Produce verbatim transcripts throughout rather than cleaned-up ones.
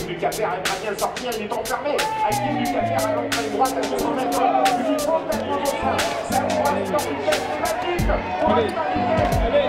Lukather aimerait bien sortir, il est enfermé. Hakim Lukather à l'entrée droite à deux cents mètres. Il est complètement au sein. Ça va aller dans une vitesse climatique. Pour aller dans une vitesse. Allez,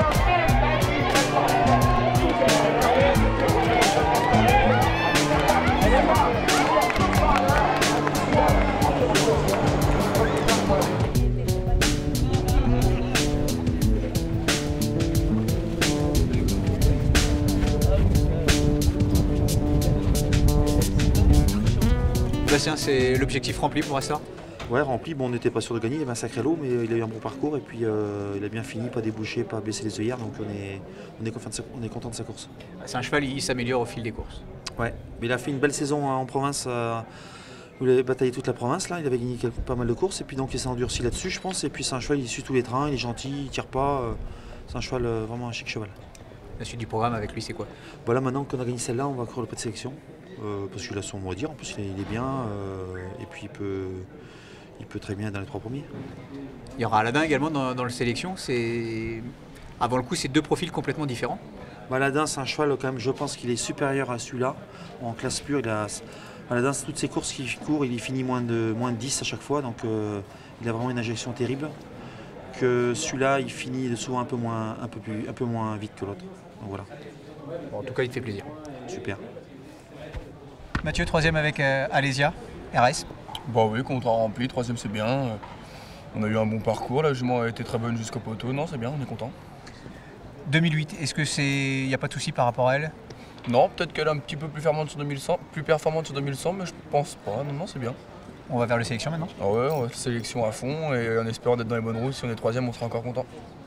Bastien, c'est l'objectif rempli pour Astor? Ouais, rempli. Bon, on n'était pas sûr de gagner, il y avait un sacré lot, mais il a eu un bon parcours et puis euh, il a bien fini, pas débouché, pas baissé les œillères, donc on est, on est, content, de sa, on est content de sa course. C'est un cheval, il s'améliore au fil des courses. Ouais, mais il a fait une belle saison en province, euh, où il avait bataillé toute la province, là, il avait gagné quelques, pas mal de courses, et puis donc il s'est endurci là-dessus, je pense, et puis c'est un cheval, il suit tous les trains, il est gentil, il tire pas, euh, c'est un cheval, euh, vraiment un chic cheval. La suite du programme avec lui, c'est quoi? Voilà, maintenant qu'on a gagné celle-là, on va courir le pas de sélection. Euh, parce qu'il a son mot à dire, en plus il est, il est bien, euh, et puis il peut, il peut très bien être dans les trois premiers. Il y aura Aladin également dans, dans le sélection. C'est avant le coup, c'est deux profils complètement différents. Bah, Aladin, c'est un cheval quand même, je pense qu'il est supérieur à celui-là. En classe pure, il a, Aladin, c'est toutes ses courses qu'il court, il finit moins de, moins de dix à chaque fois, donc euh, il a vraiment une injection terrible. Que celui-là, il finit souvent un peu moins, un peu plus, un peu moins vite que l'autre. Donc voilà. Bon, en tout cas, il te fait plaisir. Super. Mathieu, troisième avec euh, Alésia, R S. Bah oui, contrat rempli, troisième c'est bien. On a eu un bon parcours, la jument a été très bonne jusqu'au poteau. Non, c'est bien, on est content. deux mille huit, est-ce que c'est, il n'y a pas de souci par rapport à elle? Non, peut-être qu'elle est un petit peu plus performante sur deux mille cent, plus performante sur deux mille cent, mais je pense pas. Non, non, c'est bien. On va vers le sélection maintenant? Ah ouais, on va sélection à fond et en espérant d'être dans les bonnes routes. Si on est troisième, on sera encore content.